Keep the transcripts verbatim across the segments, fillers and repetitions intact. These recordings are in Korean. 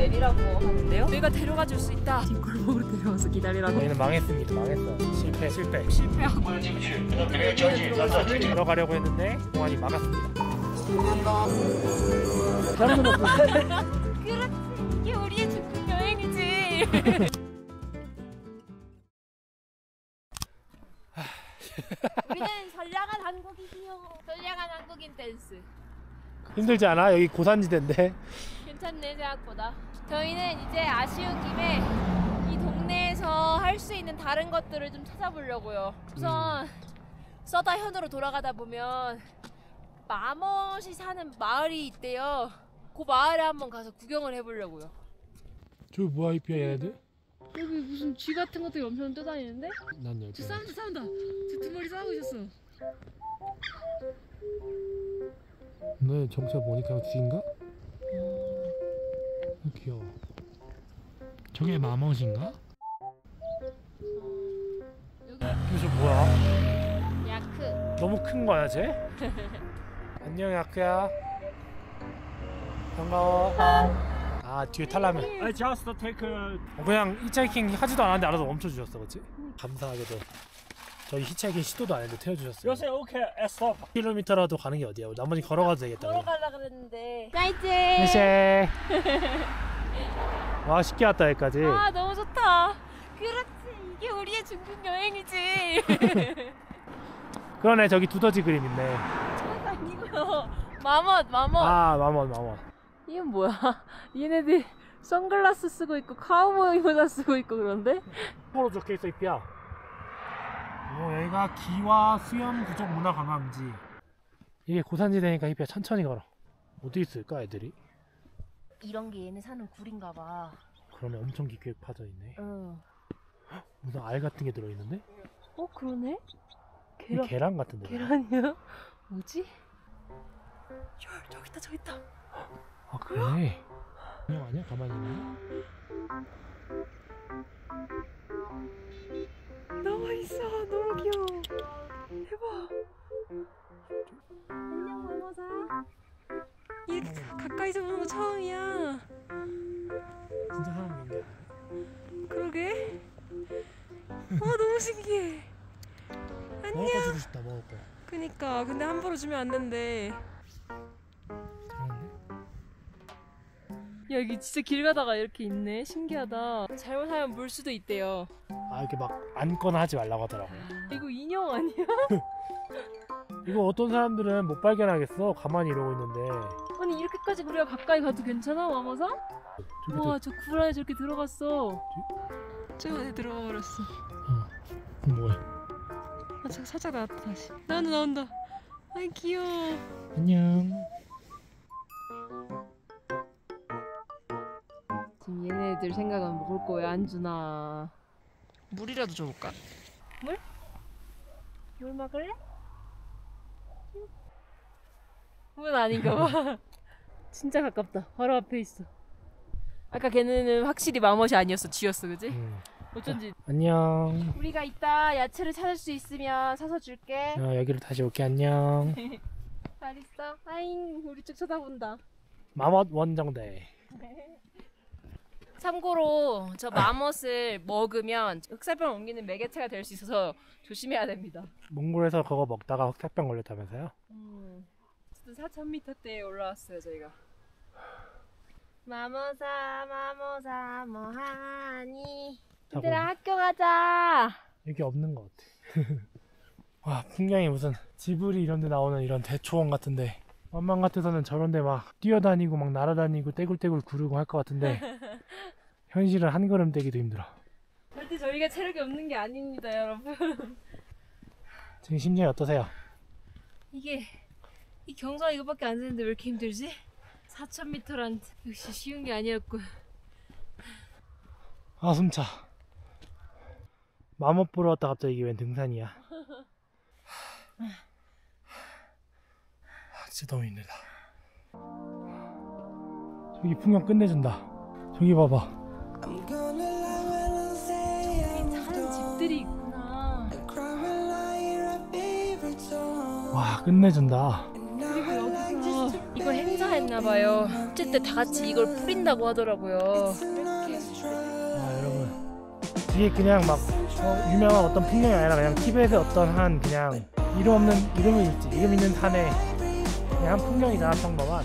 내리라고 하는데요. 저희가 데려가 줄 수 있다. 뒷골목으로 데려와서 기다리라고. 저희는 망했습니다. 망했어. 실패 실패. 실패하고 들어가려고 했는데 공안이 막았습니다. 그렇지, 이게 우리의 중국 여행이지. 우리는 선량한 한국이지요. 선량한 한국인 댄스. 힘들지 않아? 여기 고산지대인데. 괜찮네 생각보다. 저희는 이제 아쉬운 김에 이 동네에서 할 수 있는 다른 것들을 좀 찾아보려고요. 우선 음. 서다현으로 돌아가다 보면 마멋이 사는 마을이 있대요. 그 마을에 한번 가서 구경을 해보려고요. 저기 뭐야 이피야 얘네들? 여기 무슨 쥐 같은 것들이 엄청 떠다니는데? 난 여기. 저 싸운다 싸운다. 저 두 마리 싸우고 있었어. 네, 정체 보니까 쥐인가? 어, 귀여워. 저게 마멋인가? 여기 이거 뭐야? 야크. 너무 큰 거야 쟤? 안녕 야크야. 반가워. 아 뒤에 탈라면. I just take a... 어, 그냥 히치하이킹 하지도 않았는데 알아서 멈춰주셨어, 그렇지? 감사하게도 저희 히치하이킹 시도도 안 했는데 태워주셨어요. 요새 오케이, stop. 킬로미터라도 가는 게 어디야? 나머지 걸어가도 되겠다. 걸어가려고 그랬는데. 나이트. 네쉐. 와 쉽게 왔다 여기까지. 아 너무 좋다. 그렇지, 이게 우리의 중국 여행이지. 그러네, 저기 두더지 그림 있네. 저건 아니고요. 마멋 마멋. 아 마멋 마멋. 이건 뭐야? 얘네들 선글라스 쓰고 있고 카우보이 모자 쓰고 있고 그런데? 뭐로 적혀있어 이피야? 어, 여기가 기와 수염 부족 문화 관광지. 이게 고산지대니까 이피야 천천히 걸어. 어디 있을까 애들이? 이런 게 얘네 사는 굴인가 봐. 그러면 엄청 깊게 파져있네. 응. 헉, 무슨 알 같은 게 들어있는데? 어 그러네? 계란, 계란 같은데. 계란이야? 뭐지? 열 저기 있다 저기 있다. 아 그래? 그냥 아니야? 가만히 있나? 나와 있어. 너무 귀여워. 대박. 안녕 마모사. 이렇게 가까이서 보는 거 처음이야. 진짜 사람 있는 게 아니야? 그러게. 어 너무 신기해. 안녕. 먹을 거 주고 싶다. 먹을 거. 그니까 근데 함부로 주면 안 된대. 야 여기 진짜 길 가다가 이렇게 있네. 신기하다. 잘못하면 물 수도 있대요. 아 이렇게 막 앉거나 하지 말라고 하더라고요. 이거 인형 아니야? 이거 어떤 사람들은 못 발견하겠어. 가만히 이러고 있는데. 아니 이렇게까지 우리가 가까이 가도 괜찮아 마모사? 우와 저 굴 안에 저렇게 들어갔어. 저 안에 들어가 버렸어. 어 뭐야? 아 잠깐 살짝 나왔다 다시. 나온다 나온다. 아이 귀여워. 안녕. 지금 얘네들 생각은 먹을 거 왜 안 주나. 물이라도 줘볼까? 물? 물 먹을래? 물 아닌가 봐. 진짜 가깝다. 바로 앞에 있어. 아까 걔네는 확실히 마멋이 아니었어. 쥐였어 그지? 응. 어쩐지. 안녕. 우리가 이따 야채를 찾을 수 있으면 사서 줄게. 어, 여기로 다시 올게. 안녕. 잘 있어. 아잉 우리 쪽 쳐다본다. 마멋 원정대. 참고로 저 마멋을 먹으면 흑사병 옮기는 매개체가 될 수 있어서 조심해야 됩니다. 몽골에서 그거 먹다가 흑사병 걸렸다면서요? 음. 사천 미터대에 올라왔어요 저희가. 마모사 마모사 뭐하니? 얘들아 학교 가자. 여기 없는 것 같아. 와 풍경이 무슨 지브리 이런 데 나오는 이런 대초원 같은데, 만만 같아서는 저런 데 막 뛰어다니고 막 날아다니고 떼굴떼굴 구르고 할 것 같은데 현실은 한 걸음 떼기도 힘들어. 절대 저희가 체력이 없는 게 아닙니다 여러분. 지금 심정이 어떠세요? 이게 이 경사 이거밖에 안 되는데 왜 이렇게 힘들지? 사천 미터란 역시 쉬운 게 아니었고. 아 숨차. 마멋 보러 왔다 갑자기 이게 웬 등산이야. 아, 진짜 너무 힘들다. 저기 풍경 끝내준다. 저기 봐봐. 저기 사는 집들이 있구나. 와 끝내준다. 그리고 여기서 이거 행사했나 있나봐요. 축제 때 다 같이 이걸 뿌린다고 하더라고요. 아 여러분 이게 그냥 막 어, 유명한 어떤 풍경이 아니라 그냥 티벳의 어떤 한 그냥 이름 없는 이름이 있지 이름 있는 산에 그냥 한 풍경이잖아 평범한.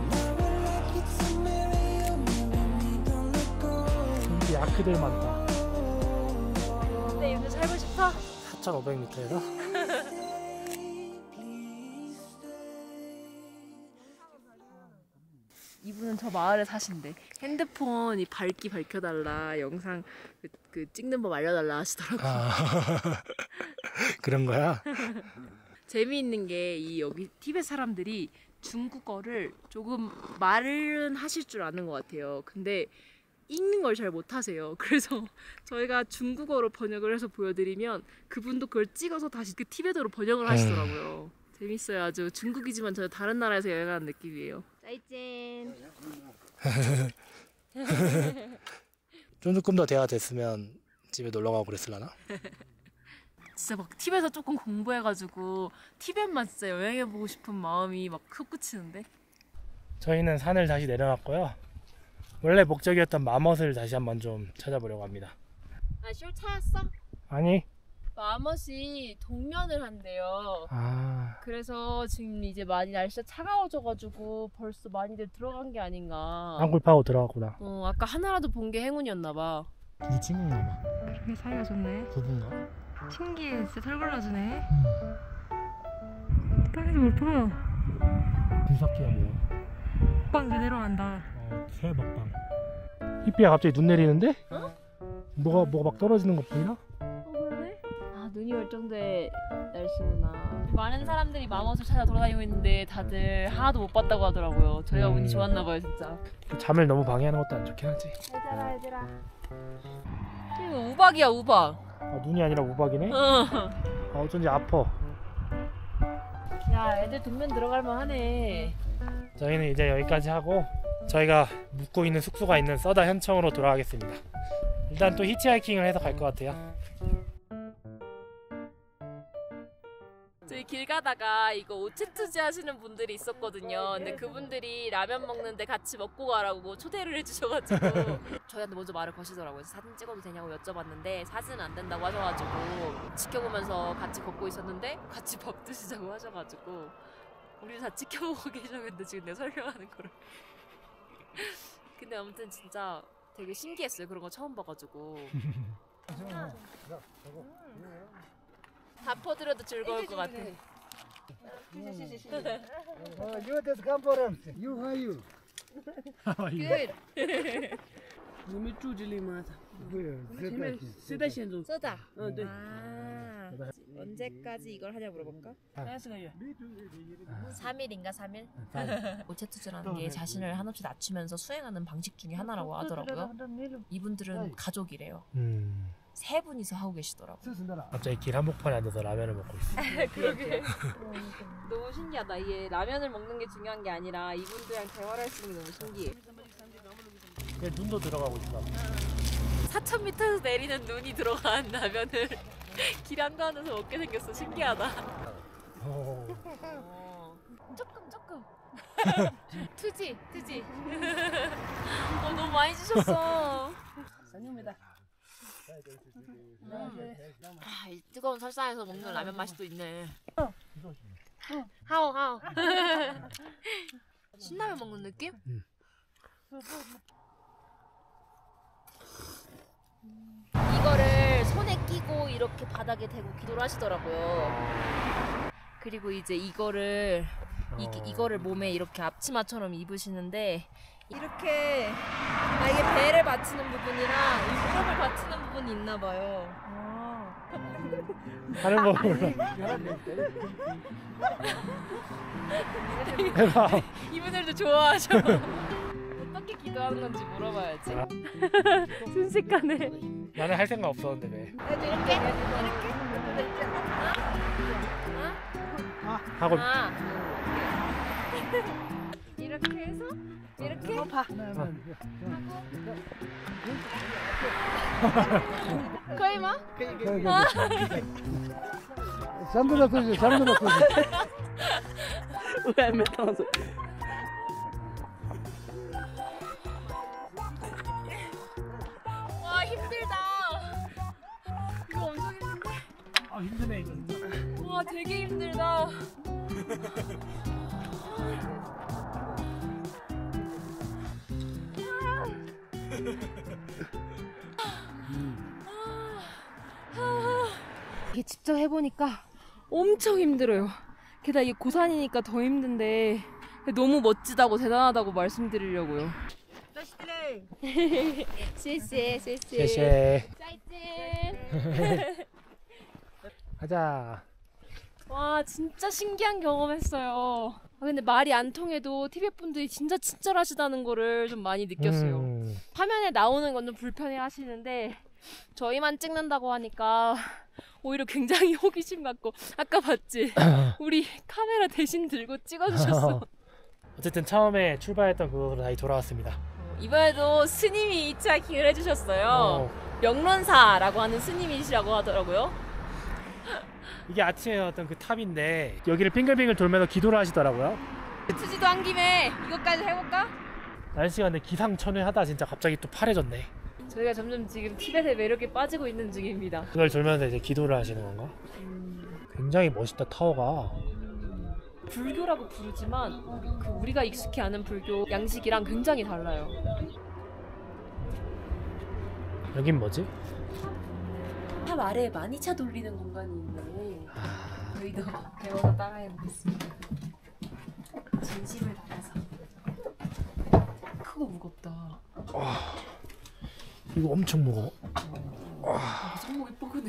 근데 야크들 많다. 근데 여기서 살고 싶어? 사천오백 미터에서 이분은 저 마을에 사신대. 핸드폰 이 밝기 밝혀달라, 영상 그, 그 찍는 법 알려달라 하시더라고. 아 그런 거야? 재미있는 게 이 여기 티벳 사람들이 중국어를 조금 말은 하실 줄 아는 것 같아요. 근데 읽는 걸 잘 못하세요. 그래서 저희가 중국어로 번역을 해서 보여드리면 그분도 그걸 찍어서 다시 그 티벳어로 번역을 하시더라고요. 재밌어요. 아주 중국이지만 전혀 다른 나라에서 여행하는 느낌이에요. 짜이젠. 좀 조금 더 대화 됐으면 집에 놀러 가고 그랬을라나? 진짜 막 티벳에서 조금 공부해가지고 티벳만 진짜 여행해보고 싶은 마음이 막 솟구치는데. 저희는 산을 다시 내려놨고요. 원래 목적이었던 마멋을 다시 한번 좀 찾아보려고 합니다. 아, 쇼 찾았어? 아니? 마멋이 동면을 한대요. 아 그래서 지금 이제 많이 날씨가 차가워져가지고 벌써 많이들 들어간 게 아닌가. 땅굴 파고 들어갔구나. 어, 아까 하나라도 본 게 행운이었나봐. 네 친구인가 봐. 그게 사이가 좋네. 부부인가? 신기해. 진짜 털걸러주네. 땅에서 뭘 풀어. 분석기야 뭐야? 빵 그대로 간다. 어, 새 먹방. 희삐야 갑자기 눈 내리는데? 어? 뭐가 뭐가 막 떨어지는 거 보이나? 어, 그러네? 아, 눈이 올 정도의 날씨구나. 많은 사람들이 마멋을 찾아 돌아다니고 있는데 다들 하나도 못 봤다고 하더라고요. 저희가 음. 운이 좋았나봐요, 진짜. 잠을 너무 방해하는 것도 안 좋긴 하지. 얘들아, 얘들아. 이거 우박이야, 우박. 아, 눈이 아니라 우박이네? 어. 아, 어쩐지 아파. 야, 애들 동면 들어갈만 하네. 저희는 이제 여기까지 하고 저희가 묵고 있는 숙소가 있는 서다 현청으로 돌아가겠습니다. 일단 또 히치하이킹을 해서 갈 것 같아요. 저희 길 가다가 이거 오체투지 하시는 분들이 있었거든요. 근데 그분들이 라면 먹는데 같이 먹고 가라고 초대를 해주셔가지고 저희한테 먼저 말을 거시더라고요. 사진 찍어도 되냐고 여쭤봤는데 사진은 안 된다고 하셔가지고 지켜보면서 같이 걷고 있었는데 같이 밥 드시자고 하셔가지고 우리 다 지켜보고 계셨는데 지금 내가 설명하는 거를. 근데 아무튼 진짜 되게 신기했어요. 그런 거 처음 봐가지고. 다 퍼드려도 즐거울 것 같아. You this conference, you how you? Good. 你们住这里吗？前面谁在先走？ 쏘다. 응, 네. 아, 언제까지 이걸 하냐 물어볼까? 三十个月。 삼 일인가 삼 일? 오체투즈라는 게 자신을 한없이 낮추면서 수행하는 방식 중에 하나라고 하더라고요. 이분들은 가족이래요. 음. 세 분이서 하고 계시더라고. 갑자기 길 한복판에 앉아서 라면을 먹고 있어. 그러게. 너무 신기하다. 이게 라면을 먹는 게 중요한 게 아니라 이분들이랑 대화를 할 수 있는 게 너무 신기해. 내 눈도 들어가고 있어. 사천 미터에서 내리는 눈이 들어간 라면을 길 한가운데서 먹게 생겼어. 신기하다. 오. 어. 조금 조금. 투지 투지. 어, 너무 많이 주셨어. 아, 이 뜨거운 설상에서 먹는 라면 맛이 또 있네. 하오 하오. 신라면 먹는 느낌? 응. 이거를 손에 끼고 이렇게 바닥에 대고 기도를 하시더라고요. 그리고 이제 이거를 이, 이거를 몸에 이렇게 앞치마처럼 입으시는데 이렇게 아, 이게 배를 받치는 부분이랑 이 무릎을 받치는 부분이 있나 봐요. 다른 거 몰라. 해봐. 이분들도 좋아하셔. 어떻게 기도하는 건지 물어봐야지. 순식간에. 나는 할 생각 없었는데 왜? 이렇게? 이렇게? 하고 아. 이렇게 해서 이렇게 봐. 거의 막? Sambil aku, sambil aku. Ouais, mais attends. 되게 힘들다. 이게 직접 해보니까 엄청 힘들어요. 게다가 이게 고산이니까 더 힘든데 너무 멋지다고 대단하다고 말씀드리려고요.谢谢谢谢 쉐쉐. 再见 가자. 와 진짜 신기한 경험했어요. 아, 근데 말이 안 통해도 티벳 분들이 진짜 친절하시다는 거를 좀 많이 느꼈어요. 음. 화면에 나오는 건 좀 불편해 하시는데 저희만 찍는다고 하니까 오히려 굉장히 호기심 갖고 아까 봤지? 우리 카메라 대신 들고 찍어주셨어. 어쨌든 처음에 출발했던 그곳으로 다시 돌아왔습니다. 이번에도 스님이 히치하이킹을 해주셨어요. 어. 명론사라고 하는 스님이시라고 하더라고요. 이게 아침에 왔던 그 탑인데 여기를 빙글빙글 돌면서 기도를 하시더라고요. 투지도 한 김에 이것까지 해볼까? 날씨가 근데 기상천외하다 진짜 갑자기 또 파래졌네. 저희가 점점 지금 티벳의 매력에 빠지고 있는 중입니다. 그걸 돌면서 이제 기도를 하시는 건가? 굉장히 멋있다 타워가. 불교라고 부르지만 그 우리가 익숙히 아는 불교 양식이랑 굉장히 달라요. 여긴 뭐지? 탑 아래에 많이 차 돌리는 공간이 있네. 저희도 배워서 따라해보겠습니다. 진심을 담아서. 크고 무겁다. 와, 이거 엄청 무거워. 아, 손목이 뻐근해.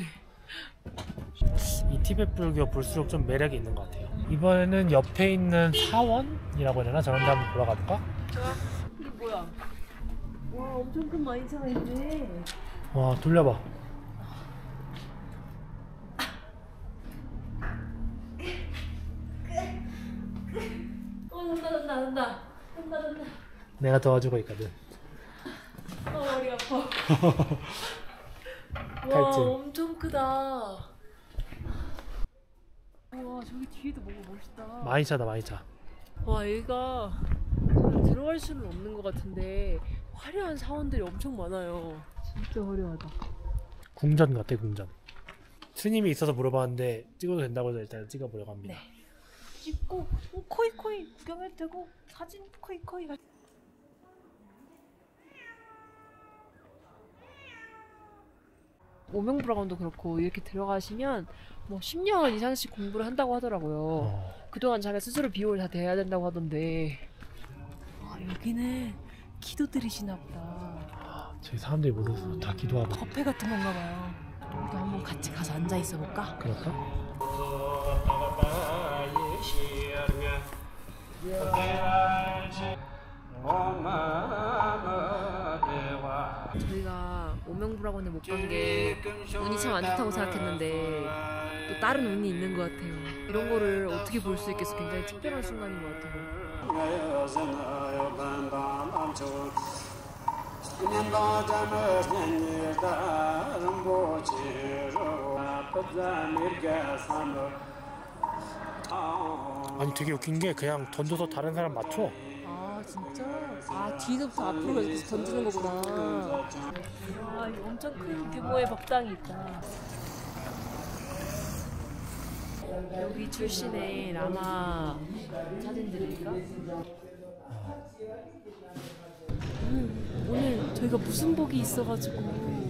이 티벳 불교 볼수록 좀 매력이 있는 것 같아요. 이번에는 옆에 있는 사원이라고 해야 되나? 저런 데 한번 보러 가볼까? 좋아. 이게 뭐야? 와 엄청 큰 마인차가 있네. 와, 돌려봐. 어 돈다 돈다 돈다 돈다 돈다. 내가 도와주고 있거든. 어 머리 아파. 와 갈증. 엄청 크다. 와 저기 뒤에도 뭔가 멋있다. 많이 차다, 많이 차. 와 여기가 들어갈 수는 없는 것 같은데 화려한 사원들이 엄청 많아요. 진짜 화려하다. 궁전 같아, 궁전. 스님이 있어서 물어봤는데 찍어도 된다고 해서 일단 찍어보려고 합니다. 네. 찍고 어, 코이 코이 구경해도 되고 사진 코이 코이. 오명불화관도 그렇고 이렇게 들어가시면 뭐 십 년 이상씩 공부를 한다고 하더라고요. 어. 그동안 자기가 스스로 비용을 다 대야 된다고 하던데. 아 여기는 기도 드리시나 보다. 저기 사람들이 모여서 다 기도하고. 커피 같은 건가 봐요. 우리도 한번 같이 가서 앉아 있어 볼까? 그럴까? 저희가 오명불화관에 못 간 게 운이 참 안 좋다고 생각했는데 또 다른 운이 있는 것 같아요. 이런 거를 어떻게 볼 수 있겠어. 굉장히 특별한 순간인 것 같아요. 아니 되게 웃긴 게 그냥 던져서 다른 사람 맞춰. 아 진짜? 아 뒤로부터 앞으로 이렇게 던지는 거구나. 아 이거 엄청 큰 규모의 법당이 있다. 여기 출신의 라마 사진들일까? 음, 오늘 저희가 무슨 복이 있어가지고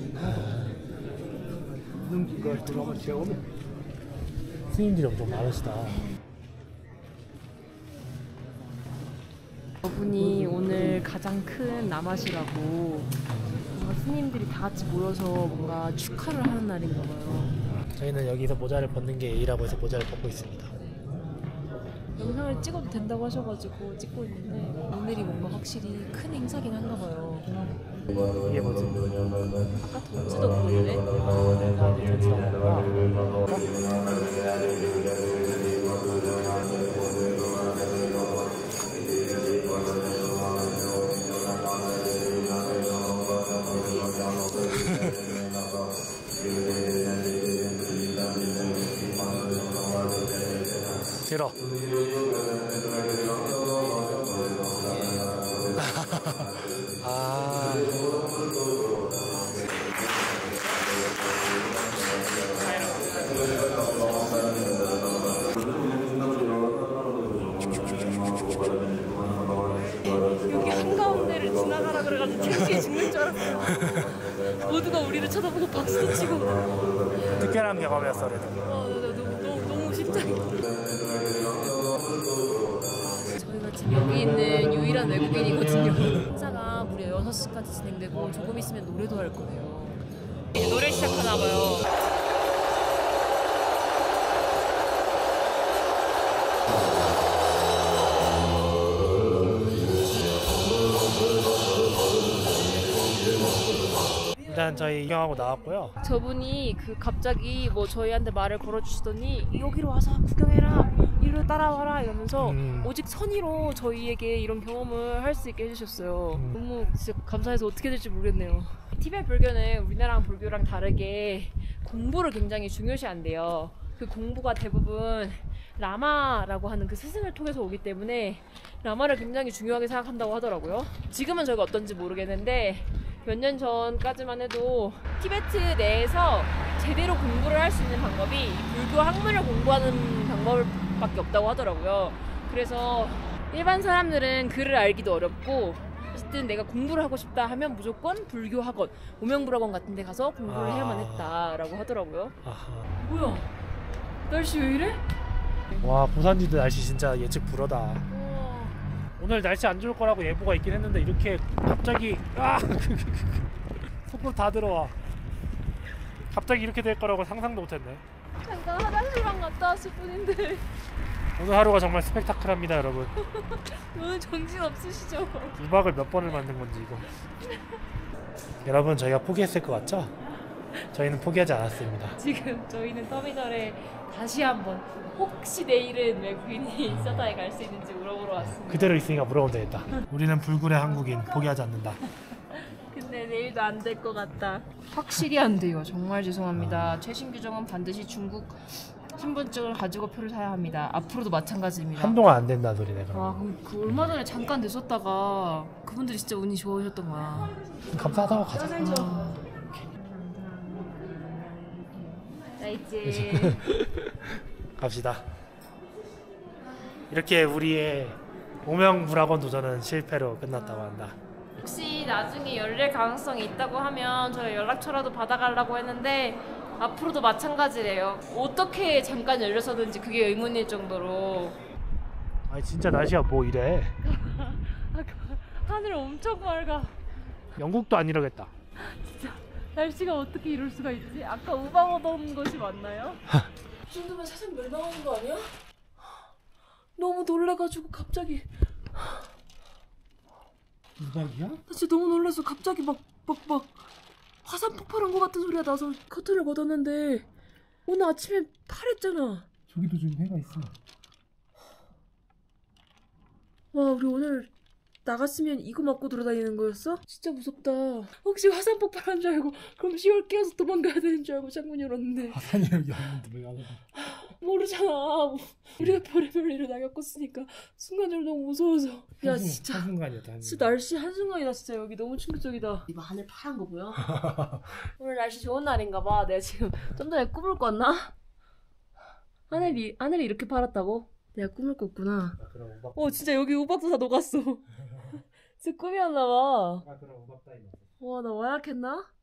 스님들이 엄청 많으시다. 저분이 오늘 가장 큰 라마시라고 뭔가 스님들이 다 같이 모여서 뭔가 축하를 하는 날인가 봐요. 저희는 여기서 모자를 벗는 게 예의라고 해서 모자를 벗고 있습니다. 영상을 찍어도 된다고 하셔가지고 찍고 있는데 오늘이 뭔가 확실히 큰 행사긴 한가 봐요. 이게 뭐지? 아까 던지던 건데? 들어. 아. 완전 창피해 죽는 줄 알았어요. 모두가 우리를 쳐다보고 박수도 치고. 특별한 경험이었어 그래도. 어, 나, 나, 너무, 너무, 너무 심장이. 저희가 지금 여기 있는 유일한 외국인이거든요. 행사가 무려 여섯 시까지 진행되고 조금 있으면 노래도 할 거예요. 이제 노래 시작하나 봐요. 일단 저희 이경하고 나왔고요. 저분이 그 갑자기 뭐 저희한테 말을 걸어주시더니 여기로 와서 구경해라, 이리로 따라와라 이러면서 음. 오직 선의로 저희에게 이런 경험을 할 수 있게 해주셨어요. 음. 너무 진짜 감사해서 어떻게 될지 모르겠네요. 티베트 불교는 우리나라 불교랑 다르게 공부를 굉장히 중요시한대요. 그 공부가 대부분 라마라고 하는 그 스승을 통해서 오기 때문에 라마를 굉장히 중요하게 생각한다고 하더라고요. 지금은 저희가 어떤지 모르겠는데 몇 년 전까지만 해도 티베트 내에서 제대로 공부를 할 수 있는 방법이 불교 학문을 공부하는 방법밖에 없다고 하더라고요. 그래서 일반 사람들은 글을 알기도 어렵고 어쨌든 내가 공부를 하고 싶다 하면 무조건 불교 학원, 오명불학원 같은 데 가서 공부를 아. 해야만 했다라고 하더라고요. 아하. 뭐야? 날씨 왜 이래? 와 부산지도 날씨 진짜 예측 불허다. 우와. 오늘 날씨 안 좋을 거라고 예보가 있긴 했는데 이렇게 갑자기 아 속으로 다 들어와. 갑자기 이렇게 될 거라고 상상도 못했네. 잠깐 화장실만 갔다 왔을 뿐인데 오늘 하루가 정말 스펙타클합니다 여러분. 오늘 정신 없으시죠? 우박을 몇 번을 만든 건지 이거. 여러분 저희가 포기했을 것 같죠? 저희는 포기하지 않았습니다. 지금 저희는 터미널에 다시 한번 혹시 내일은 외국인이 서다에 갈 수 있는지 물어보러 왔습니다. 그대로 있으니까 물어보면 되겠다. 우리는 불굴의 한국인 포기하지 않는다. 근데 내일도 안 될 것 같다. 확실히 안 돼요. 정말 죄송합니다. 최신 규정은 반드시 중국 신분증을 가지고 표를 사야 합니다. 앞으로도 마찬가지입니다. 한동안 안 된다 소리네 그럼. 와, 그럼 그 얼마 전에 잠깐 됐었다가 그분들이 진짜 운이 좋으셨던 거야. 감사하다고 가자. 아. 나 이제 갑시다. 이렇게 우리의 오명불학원 도전은 실패로 끝났다고 한다. 혹시 나중에 열릴 가능성이 있다고 하면 저희 연락처라도 받아가려고 했는데 앞으로도 마찬가지래요. 어떻게 잠깐 열렸었는지 그게 의문일 정도로. 아니 진짜 날씨가 뭐 이래. 하늘 엄청 맑아. 영국도 안 이러겠다. 진짜 날씨가 어떻게 이럴 수가 있지? 아까 우박 오던 것이 맞나요? 이 정도면 세상 멸망하는 거 아니야? 너무 놀래가지고 갑자기 우박이야? 나 진짜 너무 놀라서 갑자기 막 막 막 화산 폭발한 것 같은 소리가 나서 커튼을 걷었는데 오늘 아침에 파랬잖아. 저기도 지금 해가 있어. 와, 우리 오늘 나갔으면 이거 맞고 돌아다니는 거였어? 진짜 무섭다. 혹시 화산 폭발한 줄 알고 그럼 시월 끼어서 도망가야 되는 줄 알고 창문 열었는데 화산이 여기 없는데 왜 가서? 모르잖아. 우리가 별의별 일을 다 겪었으니까 순간적으로 너무 무서워서. 야 진짜 한순간이었다. 진짜 날씨 한순간이다. 진짜 여기 너무 충격적이다. 이거 하늘 파란 거 보여? 오늘 날씨 좋은 날인가 봐. 내가 지금 좀 전에 꿈을 꿨나? 하늘이 하늘이 이렇게 파랗다고? 내가 꿈을 꿨구나. 아, 그럼 우박. 어 진짜 여기 우박도 다 녹았어. 진짜 꿈이었나 봐. 아 그럼 우박 따위. 와, 나 와약했나?